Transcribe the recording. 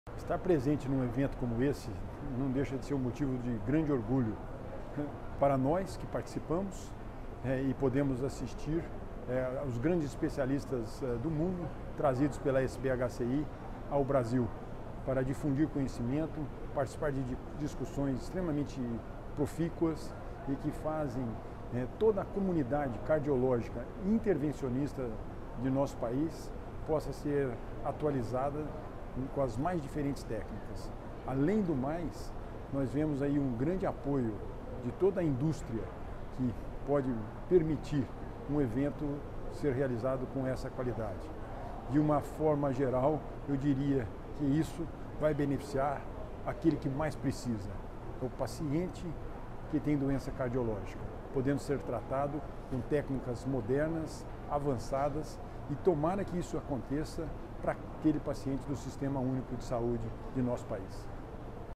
Estar presente num evento como esse não deixa de ser um motivo de grande orgulho para nós que participamos e podemos assistir os grandes especialistas do mundo trazidos pela SBHCI ao Brasil para difundir conhecimento, participar de discussões extremamente profícuas e que fazem toda a comunidade cardiológica e intervencionista de nosso país possa ser atualizada com as mais diferentes técnicas. Além do mais, nós vemos aí um grande apoio de toda a indústria que pode permitir um evento ser realizado com essa qualidade. De uma forma geral, eu diria que isso vai beneficiar aquele que mais precisa, o paciente que tem doença cardiológica, podendo ser tratado com técnicas modernas, avançadas, e tomara que isso aconteça para aquele paciente do Sistema Único de Saúde de nosso país.